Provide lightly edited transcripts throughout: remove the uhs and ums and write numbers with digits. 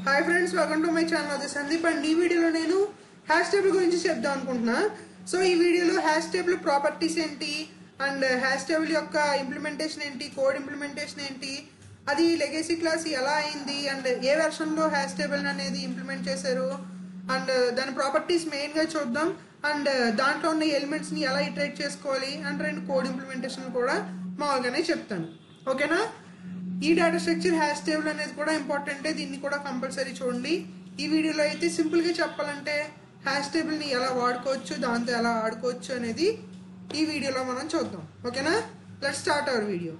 Hi friends, welcome to my channel. అది Sandeep and ఈ వీడియోలో నేను హ్యాష్ టేబుల్ గురించి చెప్దాం అనుకుంటున్నా. సో ఈ వీడియోలో హ్యాష్ టేబుల్ ప్రాపర్టీస్ ఏంటి అండ్ హ్యాష్ టేబుల్ యొక్క ఇంప్లిమెంటేషన్ ఏంటి, కోడ్ ఇంప్లిమెంటేషన్ ఏంటి, అది లెగసీ క్లాస్ ఎలా అయింది అండ్ ఏ వెర్షన్లో హ్యాష్ టేబుల్ అనేది ఇంప్లిమెంట్ చేశారు అండ్ దాని ప్రాపర్టీస్ మెయిన్గా చూద్దాం. అండ్ దాంట్లో ఉన్న ఎలిమెంట్స్ని ఎలా ఇటరేట్ చేసుకోవాలి అండ్ రెండు కోడ్ ఇంప్లిమెంటేషన్ కూడా మామూలుగానే చెప్తాను. ఓకేనా? ఈ డేటా స్ట్రక్చర్ హ్యాష్ టేబుల్ అనేది కూడా ఇంపార్టెంటే, దీన్ని కూడా కంపల్సరీ చూడండి. ఈ వీడియోలో అయితే సింపుల్గా చెప్పాలంటే హ్యాష్ టేబుల్ని ఎలా వాడుకోవచ్చు, దాంతో ఎలా ఆడుకోవచ్చు అనేది ఈ వీడియోలో మనం చూద్దాం. ఓకేనా? Let's start our video.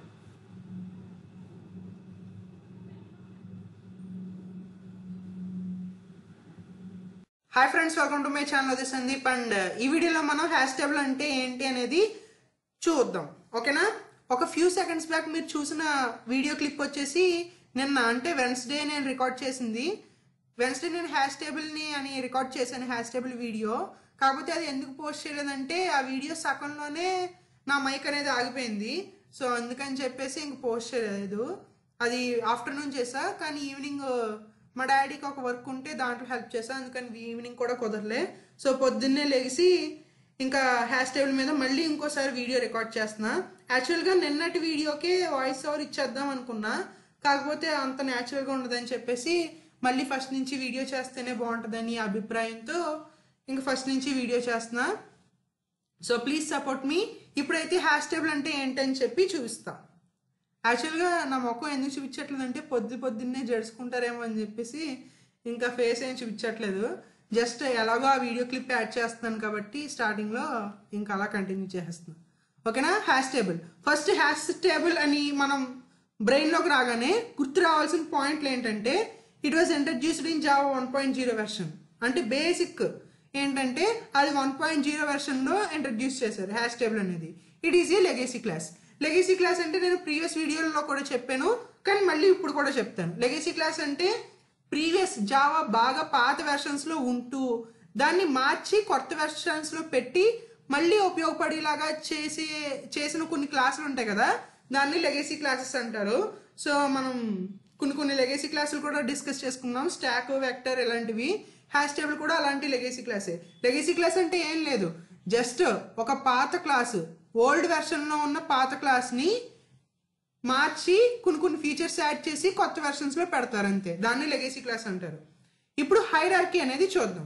Hi friends, welcome to my channel. అది సందీప్ అండ్ ఈ వీడియోలో మనం హ్యాష్ టేబుల్ అంటే ఏంటి అనేది చూద్దాం. ఓకేనా? ఒక ఫ్యూ సెకండ్స్ బ్యాక్ మీరు చూసిన వీడియో క్లిప్ వచ్చేసి నిన్న అంటే వెన్స్డే నేను రికార్డ్ చేసింది. వెన్స్డే నేను హ్యాష్ టేబుల్ని అని రికార్డ్ చేశాను, హ్యాష్ టేబుల్ వీడియో. కాకపోతే అది ఎందుకు పోస్ట్ చేయలేదంటే ఆ వీడియో సగంలోనే నా మైక్ అనేది ఆగిపోయింది. సో అందుకని చెప్పేసి ఇంక పోస్ట్ చేయలేదు. అది ఆఫ్టర్నూన్ చేసా, కానీ ఈవినింగ్ మా డాడీకి ఒక వర్క్ ఉంటే దాంట్లో హెల్ప్ చేసా, అందుకని ఈవినింగ్ కూడా కుదరలే. సో పొద్దున్నే లేచి ఇంకా హ్యాష్ టేబుల్ మీద మళ్ళీ ఇంకోసారి వీడియో రికార్డ్ చేస్తున్నా. యాక్చువల్గా నిన్నటి వీడియోకే వాయిస్ ఓవర్ ఇచ్చేద్దాం అనుకున్నా, కాకపోతే అంత న్యాచురల్గా ఉండదని చెప్పేసి మళ్ళీ ఫస్ట్ నుంచి వీడియో చేస్తేనే బాగుంటుందని అభిప్రాయంతో ఇంకా ఫస్ట్ నుంచి వీడియో చేస్తున్నా. So please support me. ఇప్పుడైతే హ్యాష్ టేబుల్ అంటే ఏంటని చెప్పి చూపిస్తా. యాక్చువల్గా నా ముఖం ఎందుకు చూపించట్లేదు అంటే పొద్దున్నే జడుచుకుంటారేమో అని చెప్పేసి ఇంకా ఫేస్ ఏం చూపించట్లేదు. జస్ట్ ఎలాగో ఆ వీడియో క్లిప్ యాడ్ చేస్తున్నాను కాబట్టి స్టార్టింగ్లో ఇంకా అలా కంటిన్యూ చేస్తున్నాను. ఓకేనా? Hash table. First hash table అని మనం బ్రెయిన్లోకి రాగానే గుర్తు రావాల్సిన పాయింట్లు ఏంటంటే it was introduced in Java 1.0 version. అంటే బేసిక్ ఏంటంటే అది 1.0 వెర్షన్లో ఇంట్రడ్యూస్ చేశారు హ్యాష్ టేబుల్ అనేది. It is a legacy class. Legacy class అంటే నేను ప్రీవియస్ వీడియోలో కూడా చెప్పాను, కానీ మళ్ళీ ఇప్పుడు కూడా చెప్తాను. లెగసీ క్లాస్ అంటే ప్రీవియస్ జావా బాగా పాత వెర్షన్స్లో ఉంటూ దాన్ని మార్చి కొత్త వెర్షన్స్లో పెట్టి మళ్ళీ ఉపయోగపడేలాగా చేసిన కొన్ని క్లాసులు ఉంటాయి కదా, దాన్ని లెగసీ క్లాసెస్ అంటారు. సో మనం కొన్ని లెగసీ క్లాసులు కూడా డిస్కస్ చేసుకున్నాం, స్టాక్, వెక్టర్ ఇలాంటివి. హ్యాష్ టేబుల్ కూడా అలాంటి లెగసీ క్లాసే. లెగసీ క్లాస్ అంటే ఏం లేదు, జస్ట్ ఒక పాత క్లాసు, ఓల్డ్ వెర్షన్లో ఉన్న పాత క్లాస్ని మార్చి కొన్ని ఫీచర్స్ యాడ్ చేసి కొత్త వెర్షన్స్లో పెడతారు అంతే, దాన్ని లెగసీ క్లాస్ అంటారు. ఇప్పుడు హైరార్కీ అనేది చూద్దాం.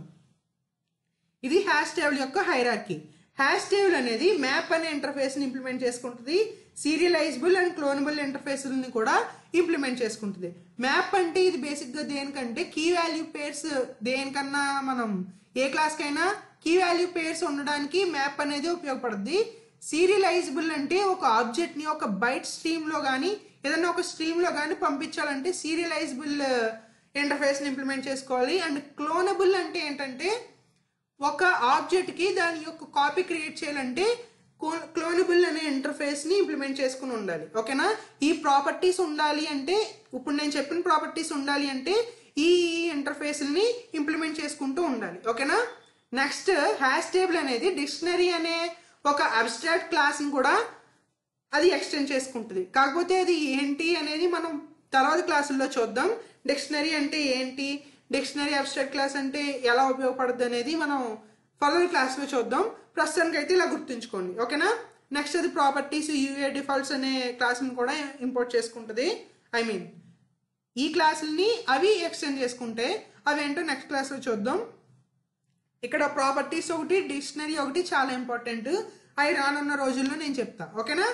ఇది హ్యాష్ టేబుల్ యొక్క హైరార్కీ. హ్యాష్ టేబుల్ అనేది మ్యాప్ అనే ఇంటర్ఫేస్ని ఇంప్లిమెంట్ చేసుకుంటుంది, సీరియలైజబుల్ అండ్ క్లోనబుల్ ఇంటర్ఫేస్ని కూడా ఇంప్లిమెంట్ చేసుకుంటుంది. మ్యాప్ అంటే ఇది బేసిక్గా దేనికంటే కీ వాల్యూ పేర్స్, దేనికన్నా మనం ఏ క్లాస్కైనా కీ వాల్యూ పేర్స్ ఉండడానికి మ్యాప్ అనేది ఉపయోగపడుతుంది. సీరియలైజబుల్ అంటే ఒక ఆబ్జెక్ట్ని ఒక బైట్ స్ట్రీమ్లో కానీ ఏదైనా ఒక స్ట్రీమ్లో కానీ పంపించాలంటే సీరియలైజబుల్ ఇంటర్ఫేస్ని ఇంప్లిమెంట్ చేసుకోవాలి. అండ్ క్లోనబుల్ అంటే ఏంటంటే ఒక ఆబ్జెక్ట్కి దాని యొక్క కాపీ క్రియేట్ చేయాలంటే క్లోనబుల్ అనే ఇంటర్ఫేస్ని ఇంప్లిమెంట్ చేసుకుని ఉండాలి. ఓకేనా? ఈ ప్రాపర్టీస్ ఉండాలి అంటే, ఇప్పుడు నేను చెప్పిన ప్రాపర్టీస్ ఉండాలి అంటే ఈ ఇంటర్ఫేస్ని ఇంప్లిమెంట్ చేసుకుంటూ ఉండాలి. ఓకేనా? నెక్స్ట్ హ్యాష్ టేబుల్ అనేది డిక్షనరీ అనే ఒక అబ్స్ట్రాక్ట్ క్లాస్ని కూడా అది ఎక్స్టెండ్ చేసుకుంటుంది. కాకపోతే అది ఏంటి అనేది మనం తర్వాత క్లాసుల్లో చూద్దాం. డిక్షనరీ అంటే ఏంటి, డిక్షనరీ అబ్స్ట్రాక్ట్ క్లాస్ అంటే ఎలా ఉపయోగపడుతుంది అనేది మనం ఫర్దర్ క్లాస్లో చూద్దాం. ప్రస్తుతానికి అయితే ఇలా గుర్తుంచుకోండి. ఓకేనా? నెక్స్ట్ అది ప్రాపర్టీస్, యూఏ డిఫాల్ట్స్ అనే క్లాస్ని కూడా ఇంపోర్ట్ చేసుకుంటుంది. ఈ క్లాసుల్ని అవి ఎక్స్టెండ్ చేసుకుంటే అవి ఏంటో నెక్స్ట్ క్లాస్లో చూద్దాం. ఇక్కడ ప్రాపర్టీస్ ఒకటి, డిక్షనరీ ఒకటి చాలా ఇంపార్టెంట్. అవి రానున్న రోజుల్లో నేను చెప్తా. ఓకేనా?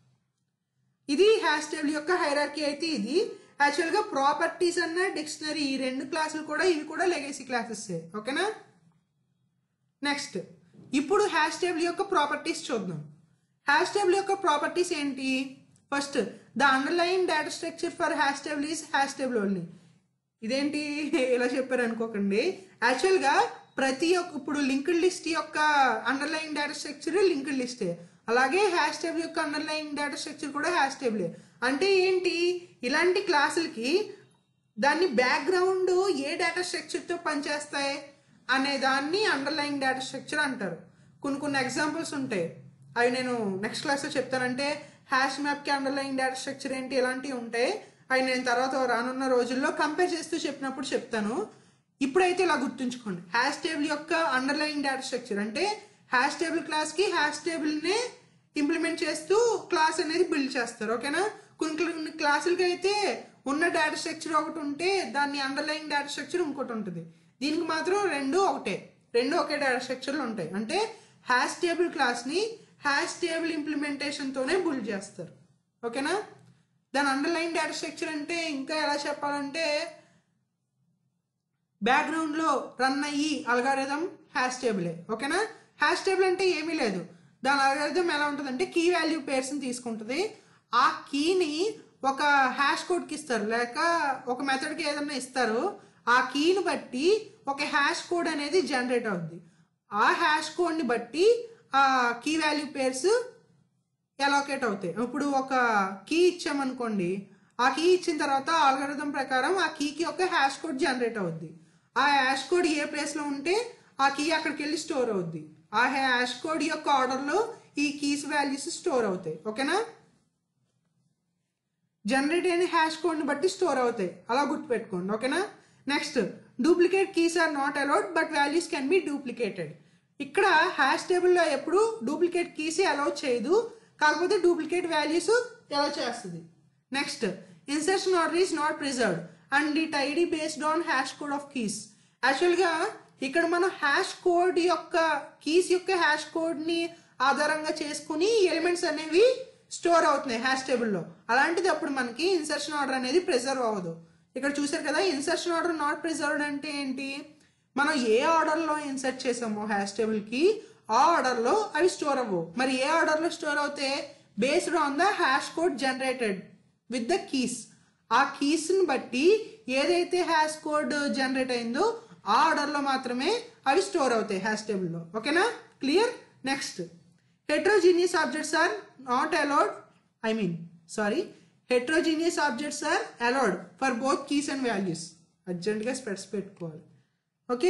ఇది హ్యాష్ టేబుల్ యొక్క హైరార్కీ అయితే ఇది. యాక్చువల్గా ప్రాపర్టీస్ అన్న డిక్షనరీ ఈ రెండు క్లాసులు కూడా ఇవి కూడా లెగసీ క్లాసెస్. ఓకేనా? నెక్స్ట్ ఇప్పుడు హ్యాష్ టేబుల్ యొక్క ప్రాపర్టీస్ చూద్దాం. హ్యాష్ టేబుల్ యొక్క ప్రాపర్టీస్ ఏంటి? First the underline data structure for hash table is hash table only. ఇదేంటి ఇలా చెప్పారు అనుకోకండి. యాక్చువల్గా ఇప్పుడు లింక్డ్ లిస్ట్ యొక్క అండర్లైన్ డేటా స్ట్రక్చర్ లింక్డ్ లిస్టే, అలాగే హ్యాష్ టేబుల్ యొక్క అండర్లైన్ డేటా స్ట్రక్చర్ కూడా హ్యాష్ టేబులే. అంటే ఏంటి, ఇలాంటి క్లాసులకి దాన్ని బ్యాక్గ్రౌండ్ ఏ డేటా స్ట్రక్చర్తో పనిచేస్తాయి అనే దాన్ని అండర్లైన్ డేటా స్ట్రక్చర్ అంటారు. కొన్ని ఎగ్జాంపుల్స్ ఉంటాయి, అవి నేను నెక్స్ట్ క్లాస్లో చెప్తానంటే హ్యాష్ మ్యాప్కి అండర్లైన్ డేటా స్ట్రక్చర్ ఏంటి ఇలాంటివి ఉంటాయి. అవి నేను తర్వాత రానున్న రోజుల్లో కంపేర్ చేస్తూ చెప్పినప్పుడు చెప్తాను. ఇప్పుడైతే ఇలా గుర్తుంచుకోండి, హ్యాష్ టేబుల్ యొక్క అండర్లైన్ డేటా స్ట్రక్చర్ అంటే హ్యాష్ టేబుల్ క్లాస్కి హ్యాష్ టేబుల్నే ఇంప్లిమెంట్ చేస్తూ క్లాస్ అనేది బిల్డ్ చేస్తారు. ఓకేనా? కొన్ని క్లాసులకి అయితే ఉన్న డేటా స్ట్రక్చర్ ఒకటి ఉంటే దాన్ని అండర్లైన్ డేటా స్ట్రక్చర్ ఇంకోటి ఉంటుంది. దీనికి మాత్రం రెండు ఒకే డేటా స్ట్రక్చర్లు ఉంటాయి. అంటే హ్యాష్ టేబుల్ క్లాస్ని హ్యాష్ టేబుల్ ఇంప్లిమెంటేషన్తోనే బిల్డ్ చేస్తారు. ఓకేనా? దాని అండర్లైన్ డేటా స్ట్రక్చర్ అంటే ఇంకా ఎలా చెప్పాలంటే బ్యాక్గ్రౌండ్లో రన్ అయ్యి అల్గారిథం హ్యాష్ టేబులే. ఓకేనా? హ్యాష్ టేబుల్ అంటే ఏమీ లేదు, దాని అల్గారిథం ఎలా ఉంటుందంటే కీ వాల్యూ పేర్స్ని తీసుకుంటుంది. ఆ కీని ఒక హ్యాష్ కోడ్కి ఇస్తారు, లేక ఒక మెథడ్కి ఏదన్నా ఇస్తారు. ఆ కీని బట్టి ఒక హ్యాష్ కోడ్ అనేది జనరేట్ అవుద్ది. ఆ హ్యాష్ కోడ్ని బట్టి ఆ కీ వాల్యూ పేర్స్ ఎలోకేట్ అవుతాయి. ఇప్పుడు ఒక కీ ఇచ్చామనుకోండి, ఆ కీ ఇచ్చిన తర్వాత ఆల్గరిథం ప్రకారం ఆ కీకి ఒక హ్యాష్ కోడ్ జనరేట్ అవుద్ది. ఆ హ్యాష్ కోడ్ ఏ ప్లేస్లో ఉంటే ఆ కీ అక్కడికి వెళ్ళి స్టోర్ అవుద్ది. ఆ హ్యాష్ కోడ్ యొక్క ఆర్డర్లో ఈ కీస్ వాల్యూస్ స్టోర్ అవుతాయి. ఓకేనా? జనరేట్ అయిన హ్యాష్ కోడ్ని బట్టి స్టోర్ అవుతాయి, అలా గుర్తుపెట్టుకోండి. ఓకేనా? Next, duplicate keys are not allowed but values can be duplicated. ఇక్కడ హ్యాష్ టేబుల్లో ఎప్పుడు డూప్లికేట్ కీస్ అలౌ చేయదు, కాకపోతే డూప్లికేట్ వాల్యూస్ అలౌ చేస్తుంది. Next, insertion order is not preserved and it ఐడి based on hash code of keys. యాక్చువల్గా ఇక్కడ మనం హ్యాష్ కోడ్ యొక్క కీస్ యొక్క హ్యాష్ కోడ్ని ఆధారంగా చేసుకుని ఎలిమెంట్స్ అనేవి స్టోర్ అవుతున్నాయి హ్యాష్ టేబుల్లో. అలాంటిది అప్పుడు మనకి ఇన్సర్షన్ ఆర్డర్ అనేది ప్రిజర్వ్ అవ్వదు. ఇక్కడ చూసారు కదా, ఇన్సర్షన్ ఆర్డర్ నాట్ ప్రిజర్వ్డ్ అంటే ఏంటి? మనం ఏ ఆర్డర్లో ఇన్సర్ట్ చేసామో హ్యాష్ టేబుల్కి ఆ ఆర్డర్లో అవి స్టోర్ అవ్వవు. మరి ఏ ఆర్డర్లో స్టోర్ అవుతే based on the hash code generated with the keys. ఆ కీస్ని బట్టి ఏదైతే హ్యాష్ కోడ్ జనరేట్ అయిందో ఆ ఆర్డర్లో మాత్రమే అవి స్టోర్ అవుతాయి హ్యాష్ టేబుల్లో. ఓకేనా? Clear? Next, heterogeneous objects are not allowed heterogeneous objects are allowed for both keys and values. అర్జెంట్గా స్పెట్స్ పెట్టుకోవాలి. ఓకే,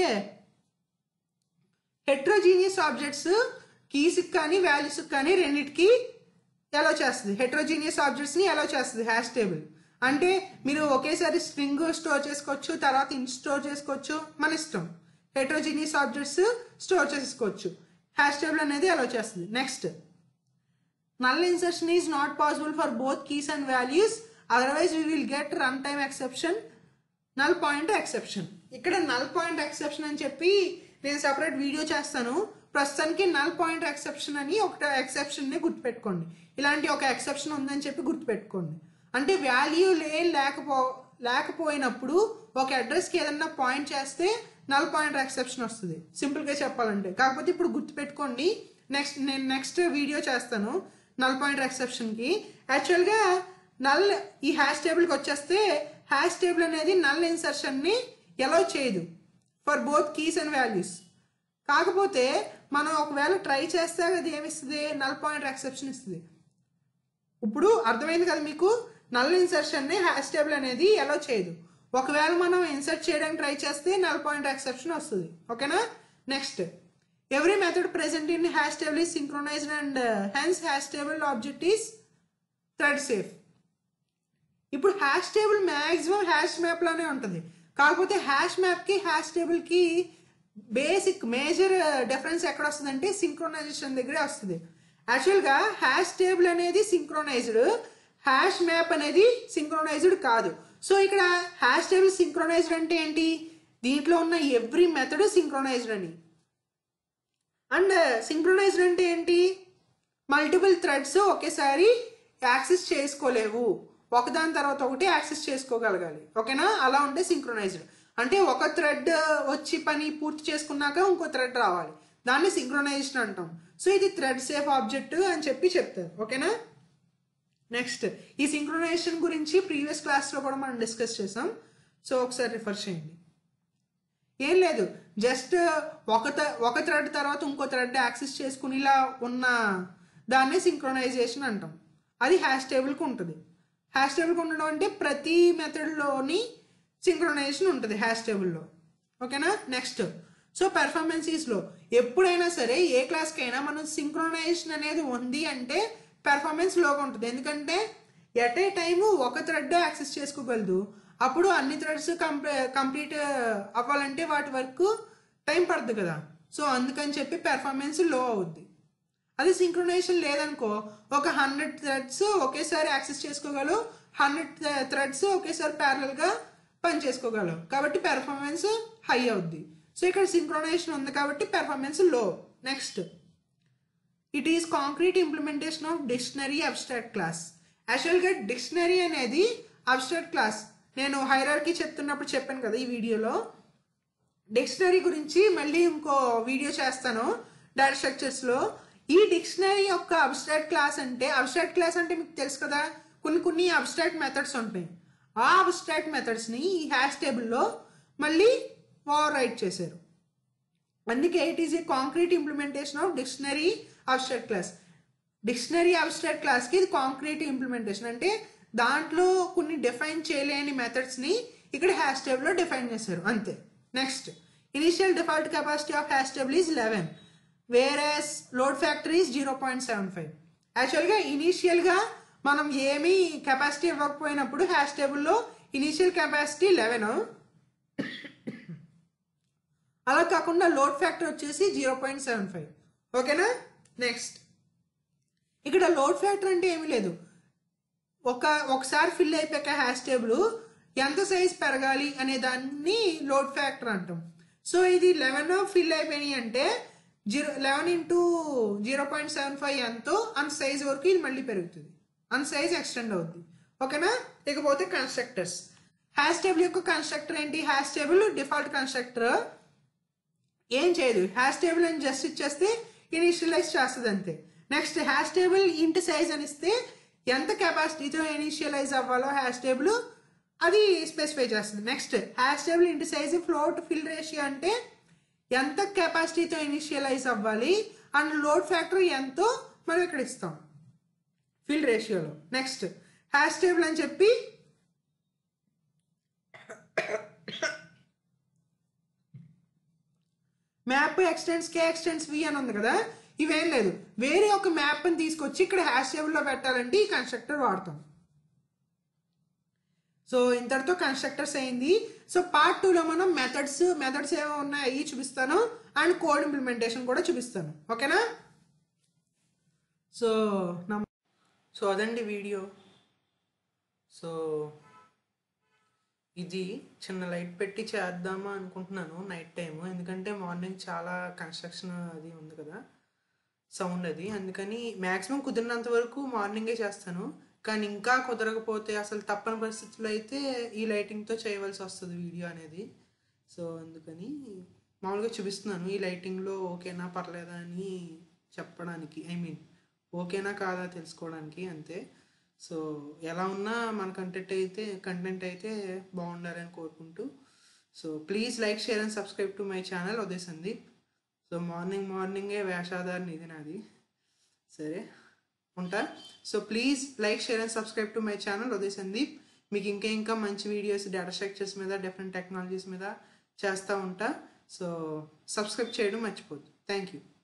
హెట్రోజీనియస్ ఆబ్జెక్ట్స్ కీస్కి కానీ వాల్యూస్కి కానీ రెండింటికి అలౌ చేస్తుంది. హెట్రోజీనియస్ ఆబ్జెక్ట్స్ని అలౌ చేస్తుంది హ్యాష్ టేబుల్. అంటే మీరు ఒకేసారి స్ట్రింగ్ స్టోర్ చేసుకోవచ్చు, తర్వాత ఇంట్ స్టోర్ చేసుకోవచ్చు, మన ఇష్టం. హెట్రోజీనియస్ ఆబ్జెక్ట్స్ స్టోర్ చేసుకోవచ్చు, హ్యాష్ టేబుల్ అనేది అలౌ చేస్తుంది. Next, null insertion is not possible for both keys and values, otherwise we will get runtime exception, null pointer exception. ఇక్కడ null pointer exception అని చెప్పి నేను సెపరేట్ వీడియో చేస్తాను. ప్రస్తుతానికి null pointer exception అని ఒక ఎక్సెప్షన్ని గుర్తుపెట్టుకోండి. ఇలాంటి ఒక ఎక్సెప్షన్ ఉందని చెప్పి గుర్తుపెట్టుకోండి. అంటే వాల్యూ లేకపోయినప్పుడు ఒక అడ్రస్కి ఏదన్నా పాయింట్ చేస్తే null pointer exception వస్తుంది, సింపుల్గా చెప్పాలంటే. కాకపోతే ఇప్పుడు గుర్తుపెట్టుకోండి, నేను నెక్స్ట్ వీడియో చేస్తాను నల్ పాయింటర్ ఎక్సెప్షన్కి. యాక్చువల్గా నల్ ఈ హ్యాష్ టేబుల్కి వచ్చేస్తే హ్యాష్ టేబుల్ అనేది నల్ ఇన్సర్షన్ని అలౌ చేయదు for both keys and values. కాకపోతే మనం ఒకవేళ ట్రై చేస్తే అది ఏమిస్తుంది? నల్ పాయింటర్ ఎక్సెప్షన్ ఇస్తుంది. ఇప్పుడు అర్థమైంది కదా మీకు? నల్ ఇన్సర్షన్ని హ్యాష్ టేబుల్ అనేది అలౌ చేయదు. ఒకవేళ మనం ఇన్సర్ట్ చేయడానికి ట్రై చేస్తే నల్ పాయింటర్ ఎక్సెప్షన్ వస్తుంది. ఓకేనా? Next, every method present in hash table is synchronized and hence hash table object is thread safe. ఇప్పుడు hash table maximum hash map లానే ఉంటుంది, కాకపోతే హ్యాష్ మ్యాప్కి హ్యాష్ టేబుల్కి బేసిక్ మేజర్ డిఫరెన్స్ ఎక్కడ వస్తుందంటే సింక్రోనైజేషన్ దగ్గరే వస్తుంది. యాక్చువల్గా హ్యాష్ టేబుల్ అనేది సింక్రోనైజ్డ్, హ్యాష్ మ్యాప్ అనేది సింక్రోనైజ్డ్ కాదు. సో ఇక్కడ హ్యాష్ టేబుల్ సింక్రోనైజ్డ్ అంటే ఏంటి? దీంట్లో ఉన్న ఎవ్రీ మెథడ్ సింక్రోనైజ్డ్ అని. అండ్ సింక్రొనైజ్డ్ అంటే ఏంటి? మల్టిపుల్ థ్రెడ్స్ ఒకేసారి యాక్సెస్ చేసుకోలేవు, ఒకదాని తర్వాత ఒకటి యాక్సెస్ చేసుకోగలగాలి. ఓకేనా? అలా ఉంటే సింక్రొనైజ్డ్. అంటే ఒక థ్రెడ్ వచ్చి పని పూర్తి చేసుకున్నాక ఇంకో థ్రెడ్ రావాలి, దాన్ని సింక్రొనైజేషన్ అంటాం. సో ఇది థ్రెడ్ సేఫ్ ఆబ్జెక్ట్ అని చెప్పి చెప్తారు. ఓకేనా? నెక్స్ట్, ఈ సింక్రొనైజేషన్ గురించి ప్రీవియస్ క్లాస్లో కూడా మనం డిస్కస్ చేసాం, సో ఒకసారి రిఫర్ చేయండి. ఏం లేదు, జస్ట్ ఒక థ్రెడ్ తర్వాత ఇంకో థ్రెడ్ యాక్సెస్ చేసుకుని ఇలా ఉన్న దాన్నే సింక్రొనైజేషన్ అంటాం. అది హ్యాష్ టేబుల్కి ఉంటుంది. హ్యాష్ టేబుల్కి ఉండడం అంటే ప్రతి మెథడ్లోని సింక్రొనైజేషన్ ఉంటుంది హ్యాష్ టేబుల్లో. ఓకేనా? నెక్స్ట్, సో పెర్ఫార్మెన్సీస్లో ఎప్పుడైనా సరే ఏ క్లాస్కైనా మనం సింక్రొనైజేషన్ అనేది ఉంది అంటే పెర్ఫార్మెన్స్ లోగా ఉంటుంది. ఎందుకంటే ఎట్ ఏ టైము ఒక థ్రెడ్ యాక్సెస్ చేసుకోగలదు. అప్పుడు అన్ని థ్రెడ్స్ కంప్లీట్ అవ్వాలంటే వాటి వరకు టైం పడుతుంది కదా. సో అందుకని చెప్పి పెర్ఫార్మెన్స్ లో అవుద్ది. అది సింక్రొనైజేషన్ లేదనుకో, ఒక 100 థ్రెడ్స్ ఒకేసారి యాక్సెస్ చేసుకోగలవు, 100 థ్రెడ్స్ ఒకేసారి ప్యారలల్గా పని చేసుకోగలవు, కాబట్టి పెర్ఫార్మెన్స్ హై అవుద్ది. సో ఇక్కడ సింక్రొనైజేషన్ ఉంది కాబట్టి performance low. Next, it is concrete implementation of dictionary abstract class. యాక్చువల్గా డిక్షనరీ అనేది అబ్స్ట్రాక్ట్ క్లాస్. నేను హైరార్కీ చెప్తున్నప్పుడు చెప్పాను కదా ఈ వీడియోలో. డిక్షనరీ గురించి మళ్ళీ ఇంకో వీడియో చేస్తాను డేటా స్ట్రక్చర్స్లో. ఈ డిక్షనరీ యొక్క అబ్స్ట్రాక్ట్ క్లాస్ అంటే మీకు తెలుసు కదా, కొన్ని అబ్స్ట్రాక్ట్ మెథడ్స్ ఉంటాయి. ఆ అబ్స్ట్రాక్ట్ మెథడ్స్ని ఈ హ్యాష్ టేబుల్లో మళ్ళీ ఓవర్ రైట్ చేశారు. అందుకే it is a concrete implementation of dictionary abstract class. Dictionary abstract క్లాస్కి ఇది కాంక్రీట్ ఇంప్లిమెంటేషన్, అంటే దాంట్లో కొన్ని డిఫైన్ చేయలేని మెథడ్స్ని ఇక్కడ హ్యాష్ టేబుల్లో డిఫైన్ చేశారు అంతే. Next, initial default capacity of hash table is 11, whereas load factor is 0.75. యాక్చువల్గా ఇనీషియల్గా మనం ఏమీ కెపాసిటీ ఇవ్వకపోయినప్పుడు హ్యాష్ టేబుల్లో ఇనీషియల్ కెపాసిటీ 11, అలా కాకుండా లోడ్ ఫ్యాక్టర్ వచ్చేసి 0.75. ఓకేనా. నెక్స్ట్, ఇక్కడ లోడ్ ఫ్యాక్టర్ అంటే ఏమీ లేదు, ఒకసారి ఫిల్ అయిపోయాక హ్యాష్ టేబుల్ ఎంత సైజ్ పెరగాలి అనే దాన్ని లోడ్ ఫ్యాక్టర్ అంటాం. సో ఇది 11 ఫిల్ అయిపోయినాయి అంటే 11 ఇంటూ 0.75 ఎంతో అంత సైజ్ వరకు ఇది మళ్ళీ పెరుగుతుంది, అంత సైజ్ ఎక్స్టెండ్ అవుద్ది. ఓకేనా. ఇకపోతే కన్స్ట్రక్టర్స్. హ్యాష్ టేబుల్ యొక్క కన్స్ట్రక్టర్ ఏంటి? హ్యాష్ టేబుల్ డిఫాల్ట్ కన్స్ట్రక్టర్ ఏం చేయదు, హ్యాష్ టేబుల్ అని జస్ట్ ఇచ్చేస్తే ఇనిషియలైజ్ చేస్తుంది అంతే. Next, hash table int size అని ఇస్తే ఎంత కెపాసిటీతో ఇనిషియలైజ్ అవ్వాలో హ్యాష్ టేబుల్ అది స్పెసిఫై చేస్తుంది. Next, hash table int size float fill ratio అంటే ఎంత కెపాసిటీతో ఇనిషియలైజ్ అవ్వాలి అండ్ లోడ్ ఫ్యాక్టర్ ఎంతో మనం ఇక్కడ ఇస్తాం ఫిల్ రేషియోలో. నెక్స్ట్, హ్యాష్ టేబుల్ అని చెప్పి map extends K extends V అని ఉంది కదా, ఇవేం లేదు, వేరే ఒక మ్యాప్ ని తీసుకొచ్చి ఇక్కడ హ్యాష్ టేబుల్లో పెట్టాలంటే ఈ కన్స్ట్రక్టర్ వాడతాం. సో ఇంతటితో కన్స్ట్రక్టర్స్ అయింది. సో పార్ట్ 2లో మనం మెథడ్స్ ఏమో ఉన్నాయి అవి చూపిస్తాను అండ్ కోడ్ ఇంప్లిమెంటేషన్ కూడా చూపిస్తాను. ఓకేనా. సో అదండి వీడియో. సో ఇది చిన్న లైట్ పెట్టి చేద్దామా అనుకుంటున్నాను నైట్ టైము, ఎందుకంటే మార్నింగ్ చాలా కన్స్ట్రక్షన్ అది ఉంది కదా సౌండ్ అది, అందుకని మ్యాక్సిమం కుదిరినంత వరకు మార్నింగే చేస్తాను. కానీ ఇంకా కుదరకపోతే అసలు తప్పని పరిస్థితుల్లో అయితే ఈ లైటింగ్తో చేయవలసి వస్తుంది వీడియో అనేది. సో అందుకని మామూలుగా చూపిస్తున్నాను ఈ లైటింగ్లో ఓకేనా పర్లేదా అని చెప్పడానికి, ఓకేనా కాదా తెలుసుకోవడానికి అంతే. సో ఎలా ఉన్నా మన కంటెంట్ అయితే బాగుండాలని కోరుకుంటూ, so please like share and subscribe to my channel Uday Sandeep. So మార్నింగే వేషాధారణ ఇది నాది. సరే ఉంటా. So please like share and subscribe to my channel Uday Sandeep. మీకు ఇంకా మంచి వీడియోస్ డేటా స్ట్రక్చర్స్ మీద డిఫరెంట్ టెక్నాలజీస్ మీద చేస్తూ ఉంటా. సో సబ్స్క్రైబ్ చేయడం మర్చిపోద్దు. Thank you.